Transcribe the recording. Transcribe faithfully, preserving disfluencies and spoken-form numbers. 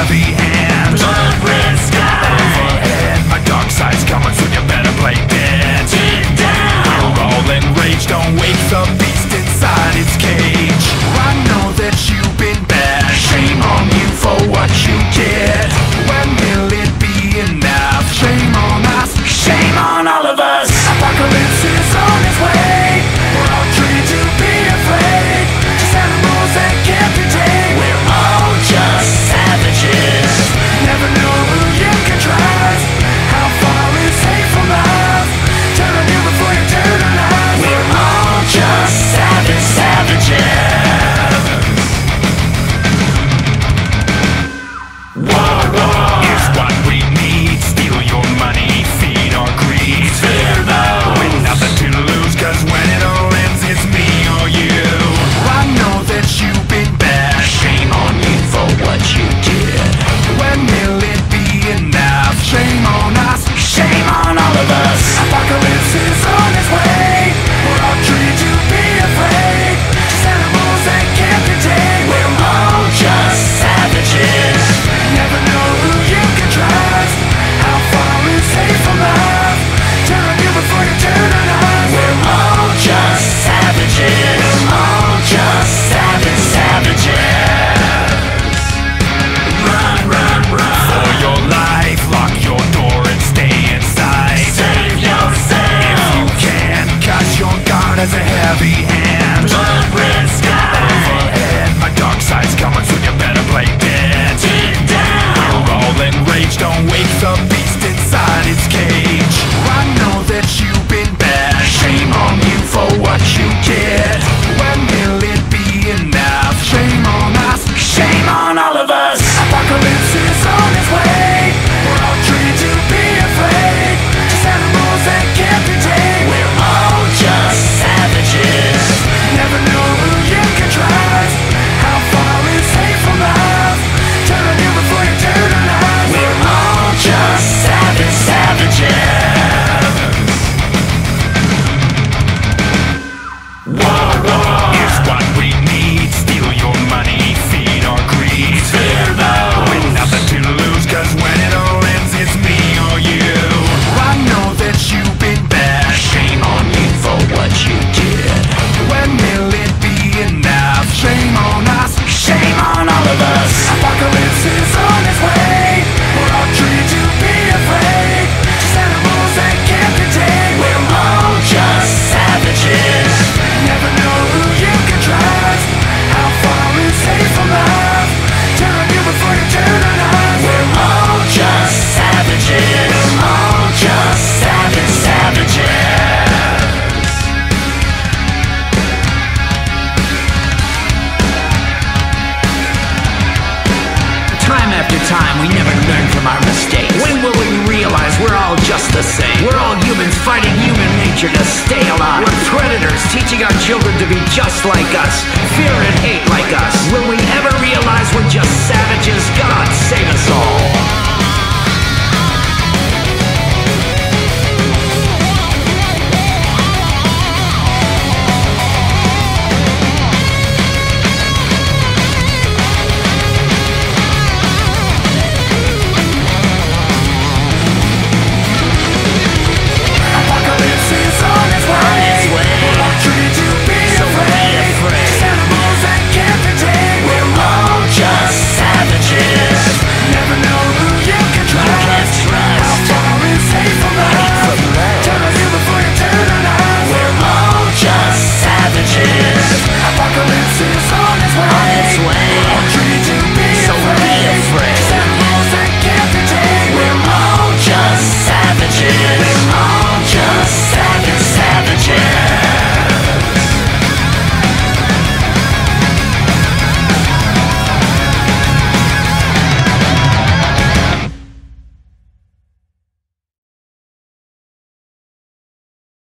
heavy hand. Blood red sky Overhead, my dark side's coming, so you better play dead. Deep down We're all enraged, don't wake the beast inside its cage. I know that you've been bad, shame on you for what you did. When will it be enough? Shame on us, shame on all of us. Apocalypse is on its way. We're all trained to be afraid, just animals that can't be tamed. We're all just savages. Never know who you can trust. How far is safe from love? Turn on you before you turn on us. We're all just savage savages. War, war Here's what we need. Steal your money, feed our greed. Fear those With nothing to lose, cause when it all ends, it's me or you. I know that you've been bad, shame on you for what you did. When will it be enough? Shame on us, shame on all of us. Apocalypse is on its way. We're all trained to be afraid, just animals that can't be tamed. We're all just savages. Never know who you can trust. How far is safe from love? Turn on you before you turn on us. We're all just savages. We're all just savage savages. Run, run, run. For your life, lock your door and stay inside. Save yourself. If you can, cause your God has a heavy hand. Blood red sky Overhead, my dark side's coming, so you better play dead. Deep down We're all enraged, don't wake the beast inside its cage. I know that you've been bad, shame on you for what you did. When will it be enough? Shame on us, shame on all of us. Apocalypse is on its way. We're all trained to be afraid, just animals that can't be tamed. We're all just savages. Never know who you can trust. How far is safe from love? Turn on you before you turn on us. We're all just savage savages. War, war Here's what we need. Steal your money, feed our greed. Fear those With nothing to lose, cause when it all ends, it's me or you. I know that you've been bad, shame on you for what you did. When will it be enough? Shame on us, shame on all of us. Apocalypse is on its way. We're all trained to be afraid, just animals that can't be tamed. We're all just savages. Never know who you can trust. How far is safe from love? Turn on you before you turn on us. We're all just savages. We're all just savage savages. Time after time, we never learn from our mistakes. When will we realize we're all just the same? We're all humans fighting human nature to stay alive. We're predators teaching our children to be just like us, fear and hate like us. Will we ever realize we're just savages? God save us all.